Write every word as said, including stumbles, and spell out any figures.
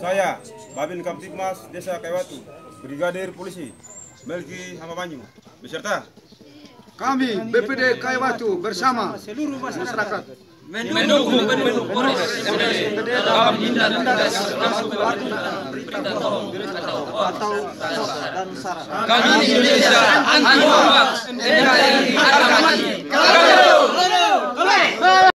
Saya, Babin Kamtibmas Desa Kaiwatu, Brigadir Polisi Melki Hamabanyu, beserta kami B P D Kaiwatu bersama seluruh masyarakat mendukung Polres dalam tindakan berita bohong atau kami Indonesia anti hoax, N K R I harga mati.